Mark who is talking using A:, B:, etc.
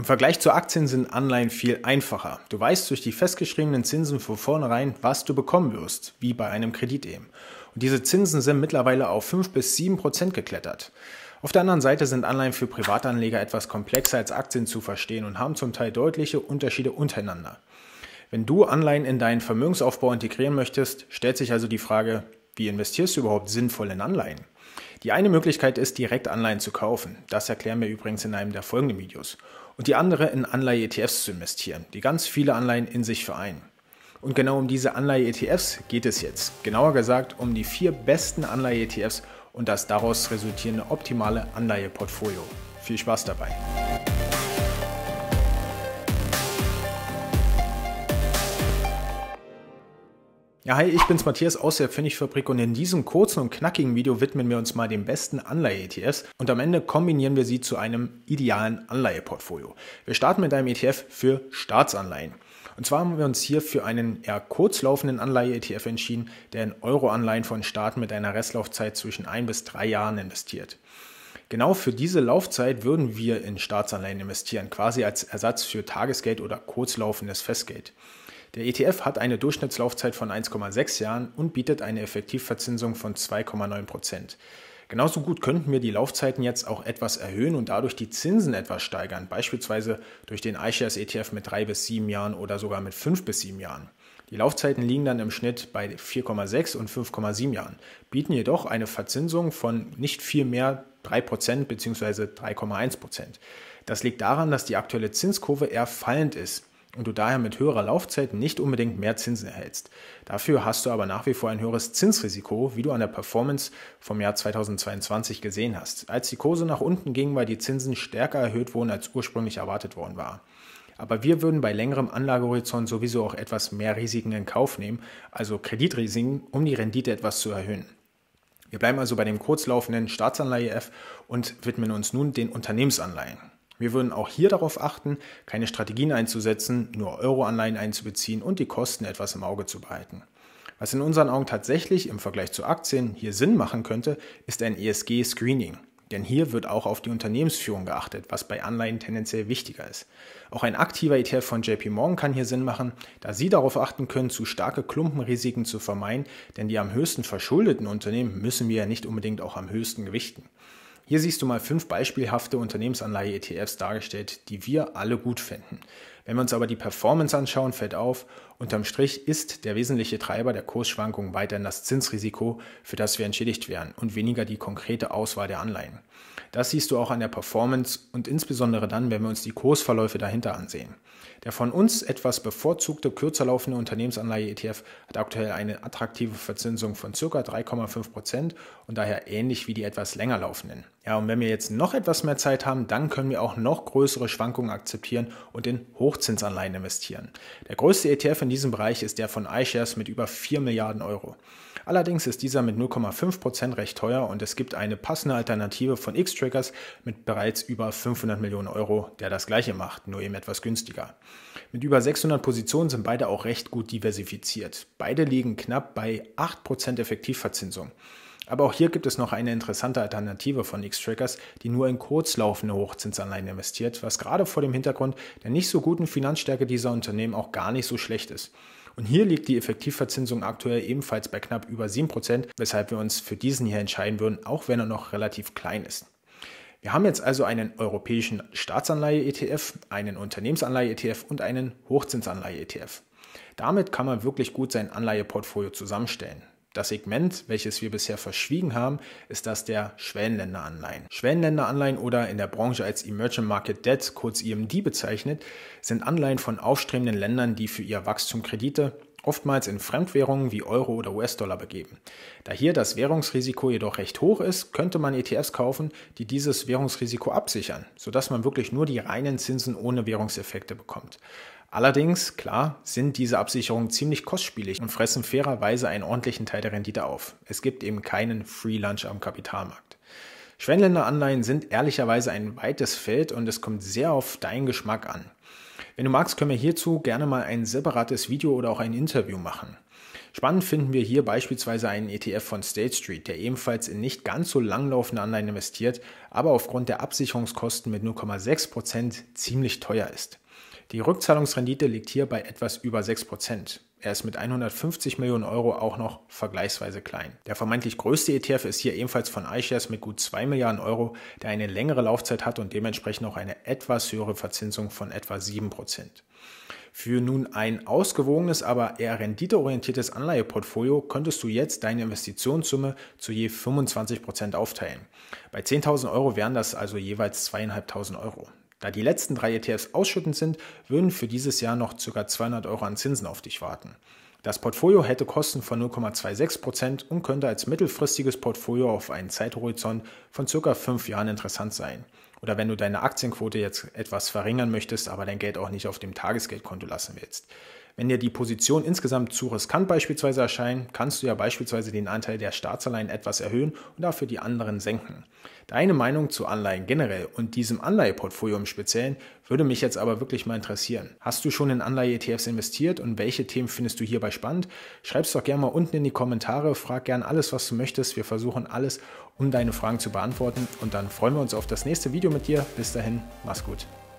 A: Im Vergleich zu Aktien sind Anleihen viel einfacher. Du weißt durch die festgeschriebenen Zinsen von vornherein, was du bekommen wirst, wie bei einem Kredit eben. Und diese Zinsen sind mittlerweile auf 5-7% geklettert. Auf der anderen Seite sind Anleihen für Privatanleger etwas komplexer als Aktien zu verstehen und haben zum Teil deutliche Unterschiede untereinander. Wenn du Anleihen in deinen Vermögensaufbau integrieren möchtest, stellt sich also die Frage, wie investierst du überhaupt sinnvoll in Anleihen? Die eine Möglichkeit ist, direkt Anleihen zu kaufen. Das erklären wir übrigens in einem der folgenden Videos. Und die andere, in Anleihe-ETFs zu investieren, die ganz viele Anleihen in sich vereinen. Und genau um diese Anleihe-ETFs geht es jetzt. Genauer gesagt um die 4 besten Anleihe-ETFs und das daraus resultierende optimale Anleiheportfolio. Viel Spaß dabei! Ja, hi, ich bin's Matthias aus der Pfennigfabrik und in diesem kurzen und knackigen Video widmen wir uns mal den besten Anleihe-ETFs und am Ende kombinieren wir sie zu einem idealen Anleiheportfolio. Wir starten mit einem ETF für Staatsanleihen. Und zwar haben wir uns hier für einen eher kurzlaufenden Anleihe-ETF entschieden, der in Euro-Anleihen von Staaten mit einer Restlaufzeit zwischen 1 bis 3 Jahren investiert. Genau für diese Laufzeit würden wir in Staatsanleihen investieren, quasi als Ersatz für Tagesgeld oder kurzlaufendes Festgeld. Der ETF hat eine Durchschnittslaufzeit von 1,6 Jahren und bietet eine Effektivverzinsung von 2,9%. Genauso gut könnten wir die Laufzeiten jetzt auch etwas erhöhen und dadurch die Zinsen etwas steigern, beispielsweise durch den iShares ETF mit 3 bis 7 Jahren oder sogar mit 5 bis 7 Jahren. Die Laufzeiten liegen dann im Schnitt bei 4,6 und 5,7 Jahren, bieten jedoch eine Verzinsung von nicht viel mehr 3% bzw. 3,1%. Das liegt daran, dass die aktuelle Zinskurve eher fallend ist und du daher mit höherer Laufzeit nicht unbedingt mehr Zinsen erhältst. Dafür hast du aber nach wie vor ein höheres Zinsrisiko, wie du an der Performance vom Jahr 2022 gesehen hast. Als die Kurse nach unten gingen, weil die Zinsen stärker erhöht wurden, als ursprünglich erwartet worden war. Aber wir würden bei längerem Anlagehorizont sowieso auch etwas mehr Risiken in Kauf nehmen, also Kreditrisiken, um die Rendite etwas zu erhöhen. Wir bleiben also bei dem kurzlaufenden Staatsanleihe-ETF und widmen uns nun den Unternehmensanleihen. Wir würden auch hier darauf achten, keine Strategien einzusetzen, nur Euro-Anleihen einzubeziehen und die Kosten etwas im Auge zu behalten. Was in unseren Augen tatsächlich im Vergleich zu Aktien hier Sinn machen könnte, ist ein ESG-Screening. Denn hier wird auch auf die Unternehmensführung geachtet, was bei Anleihen tendenziell wichtiger ist. Auch ein aktiver ETF von JP Morgan kann hier Sinn machen, da Sie darauf achten können, zu starke Klumpenrisiken zu vermeiden, denn die am höchsten verschuldeten Unternehmen müssen wir ja nicht unbedingt auch am höchsten gewichten. Hier siehst du mal 5 beispielhafte Unternehmensanleihe-ETFs dargestellt, die wir alle gut finden. Wenn wir uns aber die Performance anschauen, fällt auf, unterm Strich ist der wesentliche Treiber der Kursschwankungen weiterhin das Zinsrisiko, für das wir entschädigt werden und weniger die konkrete Auswahl der Anleihen. Das siehst du auch an der Performance und insbesondere dann, wenn wir uns die Kursverläufe dahinter ansehen. Der von uns etwas bevorzugte, kürzer laufende Unternehmensanleihe-ETF hat aktuell eine attraktive Verzinsung von ca. 3,5% und daher ähnlich wie die etwas länger laufenden. Ja, und wenn wir jetzt noch etwas mehr Zeit haben, dann können wir auch noch größere Schwankungen akzeptieren und in Hochzinsanleihen investieren. Der größte ETF in diesem Bereich ist der von iShares mit über 4 Milliarden Euro. Allerdings ist dieser mit 0,5% recht teuer und es gibt eine passende Alternative von Xtrackers mit bereits über 500 Millionen Euro, der das gleiche macht, nur eben etwas günstiger. Mit über 600 Positionen sind beide auch recht gut diversifiziert. Beide liegen knapp bei 8% Effektivverzinsung. Aber auch hier gibt es noch eine interessante Alternative von Xtrackers, die nur in kurzlaufende Hochzinsanleihen investiert, was gerade vor dem Hintergrund der nicht so guten Finanzstärke dieser Unternehmen auch gar nicht so schlecht ist. Und hier liegt die Effektivverzinsung aktuell ebenfalls bei knapp über 7%, weshalb wir uns für diesen hier entscheiden würden, auch wenn er noch relativ klein ist. Wir haben jetzt also einen europäischen Staatsanleihe-ETF, einen Unternehmensanleihe-ETF und einen Hochzinsanleihe-ETF. Damit kann man wirklich gut sein Anleiheportfolio zusammenstellen. Das Segment, welches wir bisher verschwiegen haben, ist das der Schwellenländeranleihen. Schwellenländeranleihen oder in der Branche als Emerging Market Debt, kurz EMD bezeichnet, sind Anleihen von aufstrebenden Ländern, die für ihr Wachstum Kredite oftmals in Fremdwährungen wie Euro oder US-Dollar begeben. Da hier das Währungsrisiko jedoch recht hoch ist, könnte man ETFs kaufen, die dieses Währungsrisiko absichern, sodass man wirklich nur die reinen Zinsen ohne Währungseffekte bekommt. Allerdings, klar, sind diese Absicherungen ziemlich kostspielig und fressen fairerweise einen ordentlichen Teil der Rendite auf. Es gibt eben keinen Free Lunch am Kapitalmarkt. Schwellenländeranleihen sind ehrlicherweise ein weites Feld und es kommt sehr auf deinen Geschmack an. Wenn du magst, können wir hierzu gerne mal ein separates Video oder auch ein Interview machen. Spannend finden wir hier beispielsweise einen ETF von State Street, der ebenfalls in nicht ganz so langlaufende Anleihen investiert, aber aufgrund der Absicherungskosten mit 0,6% ziemlich teuer ist. Die Rückzahlungsrendite liegt hier bei etwas über 6%. Er ist mit 150 Millionen Euro auch noch vergleichsweise klein. Der vermeintlich größte ETF ist hier ebenfalls von iShares mit gut 2 Milliarden Euro, der eine längere Laufzeit hat und dementsprechend auch eine etwas höhere Verzinsung von etwa 7%. Für nun ein ausgewogenes, aber eher renditeorientiertes Anleiheportfolio könntest du jetzt deine Investitionssumme zu je 25% aufteilen. Bei 10.000 Euro wären das also jeweils 2.500 Euro. Da die letzten 3 ETFs ausschüttend sind, würden für dieses Jahr noch ca. 200 Euro an Zinsen auf dich warten. Das Portfolio hätte Kosten von 0,26% und könnte als mittelfristiges Portfolio auf einen Zeithorizont von ca. 5 Jahren interessant sein. Oder wenn du deine Aktienquote jetzt etwas verringern möchtest, aber dein Geld auch nicht auf dem Tagesgeldkonto lassen willst. Wenn dir die Position insgesamt zu riskant beispielsweise erscheint, kannst du ja beispielsweise den Anteil der Staatsanleihen etwas erhöhen und dafür die anderen senken. Deine Meinung zu Anleihen generell und diesem Anleiheportfolio im Speziellen würde mich jetzt aber wirklich mal interessieren. Hast du schon in Anleihe-ETFs investiert und welche Themen findest du hierbei spannend? Schreib es doch gerne mal unten in die Kommentare, frag gerne alles, was du möchtest. Wir versuchen alles, um deine Fragen zu beantworten und dann freuen wir uns auf das nächste Video mit dir. Bis dahin, mach's gut.